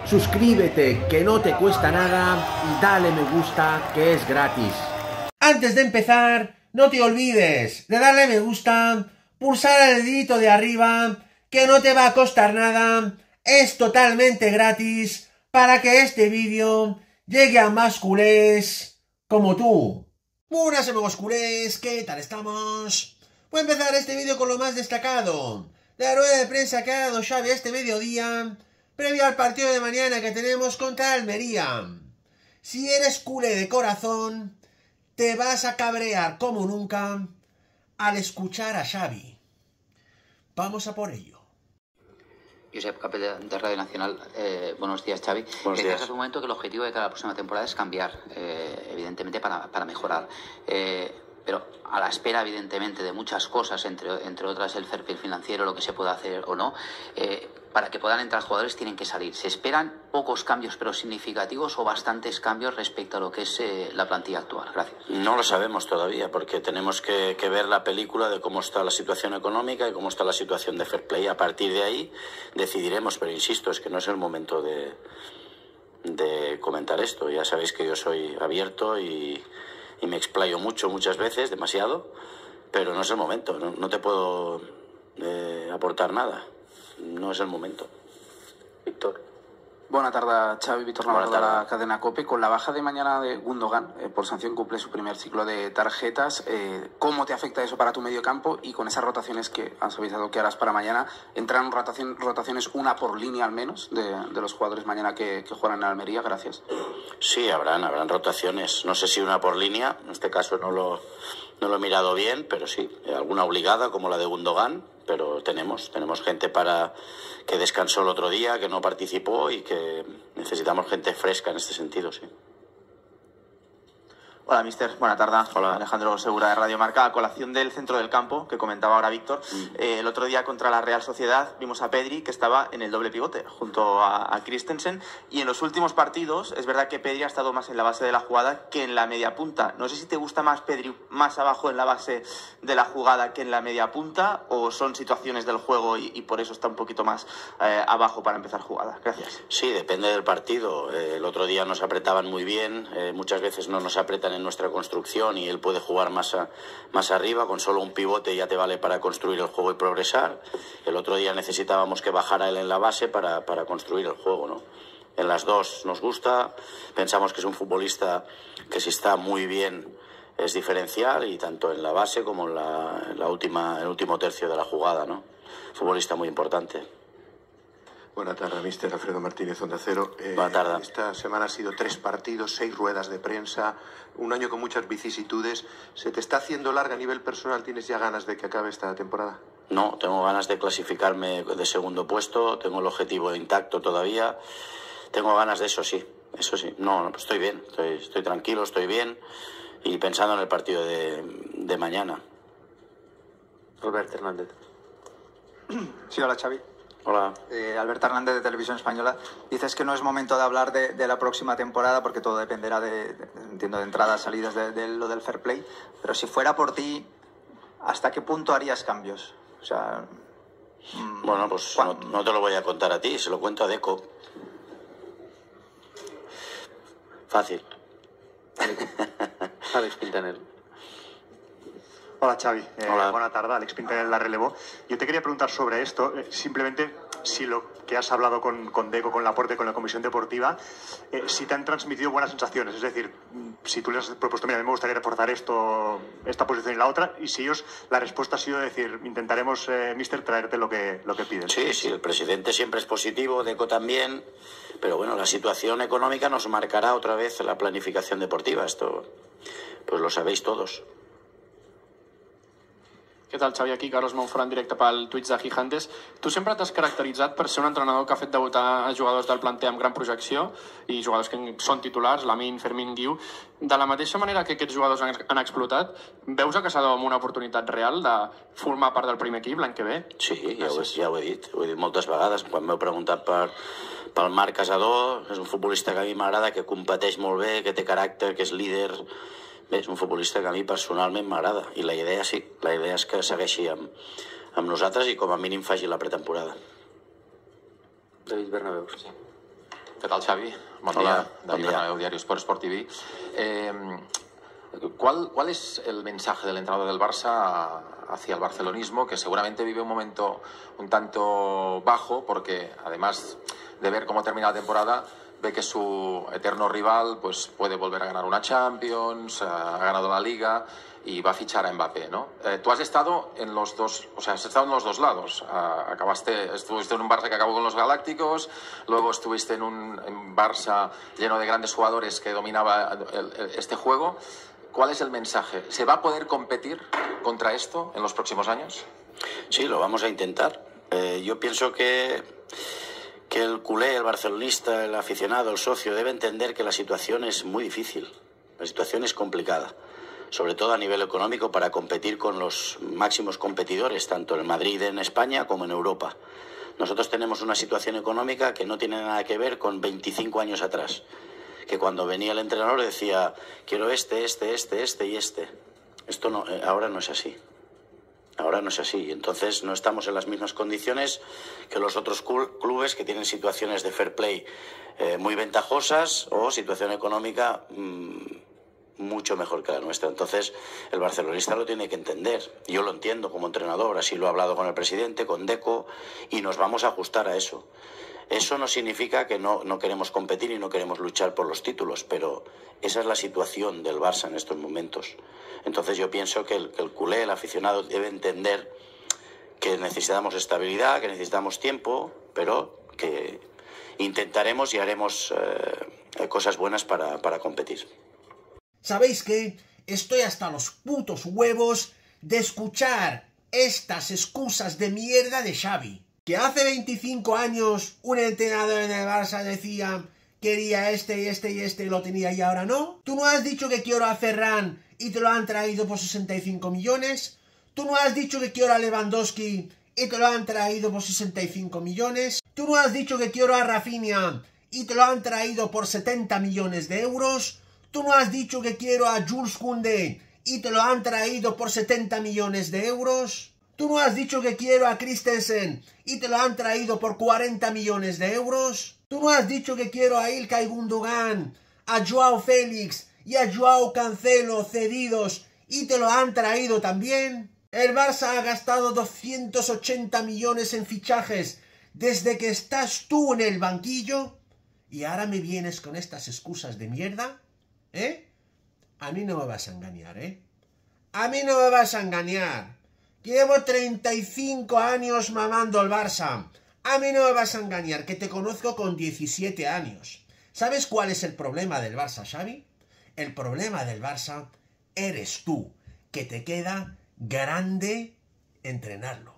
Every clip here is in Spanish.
suscríbete, que no te cuesta nada, y dale me gusta, que es gratis. Antes de empezar, no te olvides de darle me gusta, pulsar el dedito de arriba, que no te va a costar nada, es totalmente gratis, para que este vídeo llegue a más culés como tú. Buenas amigos culés, ¿qué tal estamos? Voy a empezar este vídeo con lo más destacado de la rueda de prensa que ha dado Xavi este mediodía, previo al partido de mañana que tenemos contra Almería. Si eres culé de corazón, te vas a cabrear como nunca al escuchar a Xavi. Vamos a por ello. Josep Capell, de Radio Nacional. Buenos días, Xavi. Buenos días. Hace un momento que el objetivo de cada próxima temporada es cambiar, evidentemente, para mejorar. Pero a la espera, evidentemente, de muchas cosas, entre otras el fair play financiero, lo que se puede hacer o no, para que puedan entrar jugadores tienen que salir. ¿Se esperan pocos cambios pero significativos o bastantes cambios respecto a lo que es la plantilla actual? Gracias. No lo sabemos todavía, porque tenemos que ver la película de cómo está la situación económica y cómo está la situación de fair play. A partir de ahí decidiremos, pero insisto, es que no es el momento de comentar esto. Ya sabéis que yo soy abierto y me explayo muchas veces, demasiado, pero no es el momento. No te puedo aportar nada. No es el momento. Víctor. Buenas tardes, Xavi. Víctor Navarro de la cadena COPE. Con la baja de mañana de Gundogan, por sanción cumple su primer ciclo de tarjetas. ¿Cómo te afecta eso para tu medio campo? Y con esas rotaciones que has avisado que harás para mañana, ¿entrarán rotaciones una por línea al menos de los jugadores mañana que juegan en Almería? Gracias. Sí, habrán rotaciones. No sé si una por línea, en este caso no lo he mirado bien, pero sí, alguna obligada como la de Gundogan, pero tenemos gente que descansó el otro día, que no participó y que necesitamos gente fresca en este sentido, sí. Hola, mister. Buenas tardes. Hola. Alejandro Segura, de Radio Marca. A colación del centro del campo, que comentaba ahora Víctor, el otro día contra la Real Sociedad vimos a Pedri, que estaba en el doble pivote, junto a Christensen, y en los últimos partidos es verdad que Pedri ha estado más en la base de la jugada que en la media punta. No sé si te gusta más Pedri más abajo en la base de la jugada que en la media punta, o son situaciones del juego y por eso está un poquito más abajo para empezar jugada. Gracias. Sí, depende del partido. El otro día nos apretaban muy bien, muchas veces no nos apretan en nuestra construcción y él puede jugar más arriba, con solo un pivote ya te vale para construir el juego y progresar. El otro día necesitábamos que bajara él en la base para construir el juego, ¿no? En las dos nos gusta, pensamos que es un futbolista que si está muy bien es diferencial, y tanto en la base como en el último tercio de la jugada, ¿no? Futbolista muy importante. Buenas tardes, mister. Alfredo Martínez, Onda Cero. Buenas tardes. Esta semana ha sido 3 partidos, 6 ruedas de prensa, un año con muchas vicisitudes. ¿Se te está haciendo larga a nivel personal? ¿Tienes ya ganas de que acabe esta temporada? No, tengo ganas de clasificarme de segundo puesto, tengo el objetivo intacto todavía, tengo ganas de eso sí. No, estoy bien, estoy tranquilo, estoy bien, y pensando en el partido de mañana. Albert Hernández. Sí, hola, Xavi. Hola. Alberto Hernández, de Televisión Española. Dices que no es momento de hablar de la próxima temporada porque todo dependerá entiendo, de entradas, salidas, de lo del fair play. Pero si fuera por ti, ¿hasta qué punto harías cambios? O sea... Bueno, pues no te lo voy a contar a ti, se lo cuento a Deco. Fácil. Alex Pintanel. Hola, Xavi. Hola. Buena tarde. Alex Pintanel la relevó. Yo te quería preguntar sobre esto, simplemente si lo que has hablado con Deco, con Laporte, con la Comisión Deportiva, si te han transmitido buenas sensaciones. Es decir, si tú les has propuesto, mira, a mí me gustaría reforzar esta posición y la otra, y si ellos, la respuesta ha sido decir, intentaremos, mister, traerte lo que piden. Sí, el presidente siempre es positivo, Deco también, pero bueno, la situación económica nos marcará otra vez la planificación deportiva. Esto, pues lo sabéis todos. Què tal, Xavi? Aquí Carlos Monfort en directe pel Twitch de Gigantes. Tu sempre t'has caracteritzat per ser un entrenador que ha fet debutar a jugadors del planter amb gran projecció i jugadors que són titulars, Lamine, Fermín, Guiu. De la mateixa manera que aquests jugadors han explotat, veus a Casado amb una oportunitat real de formar part del primer equip l'any que ve? Sí, ja ho he dit moltes vegades. Quan m'heu preguntat pel Marc Casado, és un futbolista que a mi m'agrada, que competeix molt bé, que té caràcter, que és líder. Bé, és un futbolista que a mi personalment m'agrada, i la idea sí, la idea és que segueixi amb nosaltres i com a mínim faci la pretemporada. David Bernabéu. Sí. ¿Qué tal, Xavi? Bon Hola, dia. bon dia. Bernabéu, Diario Sport TV. ¿Cuál es el mensaje del entrenador del Barça hacia el barcelonismo, que seguramente vive un momento un tanto bajo, porque además de ver cómo termina la temporada, ve que su eterno rival pues puede volver a ganar una Champions, ha ganado la Liga y va a fichar a Mbappé, ¿no? Tú has estado en los dos, o sea, has estado en los dos lados. Estuviste en un Barça que acabó con los Galácticos, luego estuviste en un Barça lleno de grandes jugadores que dominaba este juego. ¿Cuál es el mensaje? ¿Se va a poder competir contra esto en los próximos años? Sí, lo vamos a intentar. Yo pienso que el culé, el barcelonista, el aficionado, el socio, debe entender que la situación es muy difícil. La situación es complicada, sobre todo a nivel económico, para competir con los máximos competidores, tanto en Madrid, en España, como en Europa. Nosotros tenemos una situación económica que no tiene nada que ver con 25 años atrás, que cuando venía el entrenador decía, quiero este y este. Esto no, ahora no es así. Ahora no es así. Entonces no estamos en las mismas condiciones que los otros clubes que tienen situaciones de fair play muy ventajosas o situación económica mucho mejor que la nuestra. Entonces el barcelonista lo tiene que entender. Yo lo entiendo como entrenador, así lo he hablado con el presidente, con Deco, y nos vamos a ajustar a eso. Eso no significa que no queremos competir y no queremos luchar por los títulos, pero esa es la situación del Barça en estos momentos. Entonces yo pienso que el culé, el aficionado, debe entender que necesitamos estabilidad, que necesitamos tiempo, pero que intentaremos y haremos cosas buenas para competir. ¿Sabéis qué? Estoy hasta los putos huevos de escuchar estas excusas de mierda de Xavi. Que hace 25 años un entrenador en el Barça decía quería este y lo tenía y ahora no. ¿Tú no has dicho que quiero a Ferran y te lo han traído por 65 millones? ¿Tú no has dicho que quiero a Lewandowski y te lo han traído por 65 millones? ¿Tú no has dicho que quiero a Rafinha y te lo han traído por 70 millones de euros? ¿Tú no has dicho que quiero a Jules Koundé y te lo han traído por 70 millones de euros? ¿Tú no has dicho que quiero a Christensen y te lo han traído por 40 millones de euros? ¿Tú no has dicho que quiero a Ilkay Gundogan, a Joao Félix y a Joao Cancelo cedidos y te lo han traído también? El Barça ha gastado 280 millones en fichajes desde que estás tú en el banquillo y ahora me vienes con estas excusas de mierda, ¿eh? A mí no me vas a engañar, ¿eh? A mí no me vas a engañar. Llevo 35 años mamando al Barça. A mí no me vas a engañar, que te conozco con 17 años. ¿Sabes cuál es el problema del Barça, Xavi? El problema del Barça eres tú, que te queda grande entrenarlo.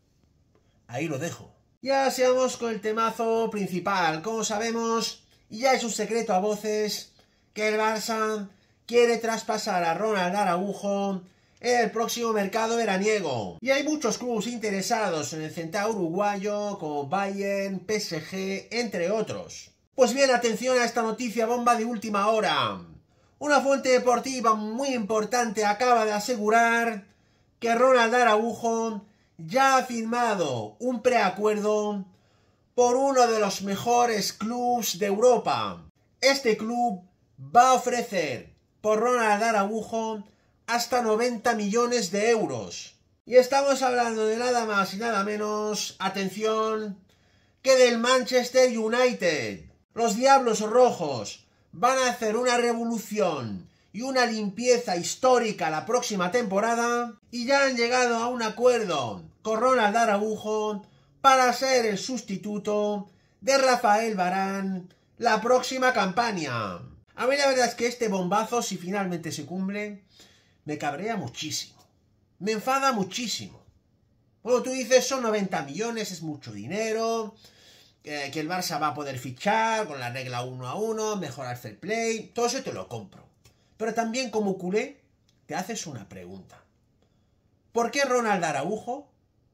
Ahí lo dejo. Ya seamos con el temazo principal. Como sabemos, ya es un secreto a voces que el Barça quiere traspasar a Ronald Araujo en el próximo mercado veraniego. Y hay muchos clubes interesados en el central uruguayo, como Bayern, PSG, entre otros. Pues bien, atención a esta noticia bomba de última hora. Una fuente deportiva muy importante acaba de asegurar que Ronald Araujo ya ha firmado un preacuerdo por uno de los mejores clubes de Europa. Este club va a ofrecer por Ronald Araujo hasta 90 millones de euros. Y estamos hablando de nada más y nada menos, atención, que del Manchester United. Los Diablos Rojos van a hacer una revolución y una limpieza histórica la próxima temporada y ya han llegado a un acuerdo con Ronald Araujo para ser el sustituto de Rafael Varane la próxima campaña. A mí la verdad es que este bombazo, si finalmente se cumple, me cabrea muchísimo. Me enfada muchísimo. Bueno, tú dices, son 90 millones, es mucho dinero, que el Barça va a poder fichar con la regla 1 a 1, mejorar fair play, todo eso te lo compro. Pero también como culé, te haces una pregunta. ¿Por qué Ronald Araujo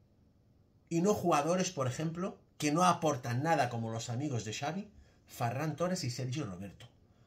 y no jugadores, por ejemplo, que no aportan nada como los amigos de Xavi, Ferran Torres y Sergi Roberto?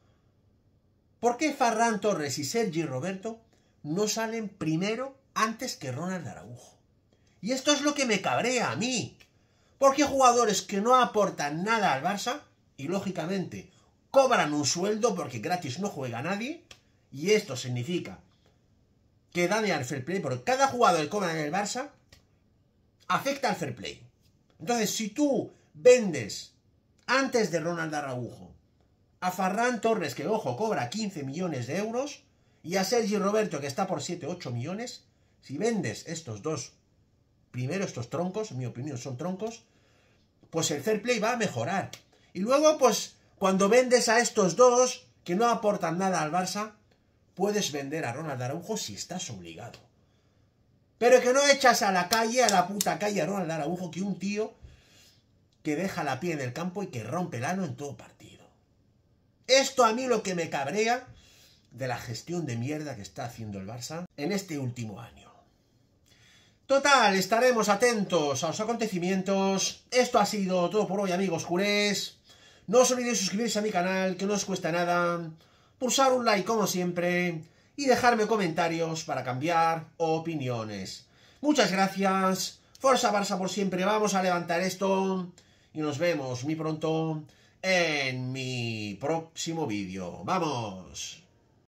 ¿Por qué Ferran Torres y Sergi Roberto no salen primero antes que Ronald Araujo? Y esto es lo que me cabrea a mí. ¿Por qué jugadores que no aportan nada al Barça y lógicamente cobran un sueldo porque gratis no juega nadie, y esto significa que daña al fair play, porque cada jugador que cobra en el Barça afecta al fair play. Entonces, si tú vendes antes de Ronald Araujo a Ferran Torres, que ojo, cobra 15 millones de euros, y a Sergi Roberto, que está por 7-8 millones, si vendes estos dos, primero estos troncos, en mi opinión son troncos, pues el fair play va a mejorar. Y luego, pues, cuando vendes a estos dos, que no aportan nada al Barça, puedes vender a Ronald Araujo si estás obligado. Pero que no echas a la calle, a la puta calle, a Ronald Araujo, que un tío que deja la pie en el campo y que rompe el ano en todo partido. Esto a mí lo que me cabrea de la gestión de mierda que está haciendo el Barça en este último año. Total, estaremos atentos a los acontecimientos. Esto ha sido todo por hoy, amigos culés. No os olvidéis suscribirse a mi canal, que no os cuesta nada. Pulsar un like como siempre y dejarme comentarios para cambiar opiniones. Muchas gracias. Forza Barça por siempre. Vamos a levantar esto y nos vemos muy pronto en mi próximo vídeo. ¡Vamos!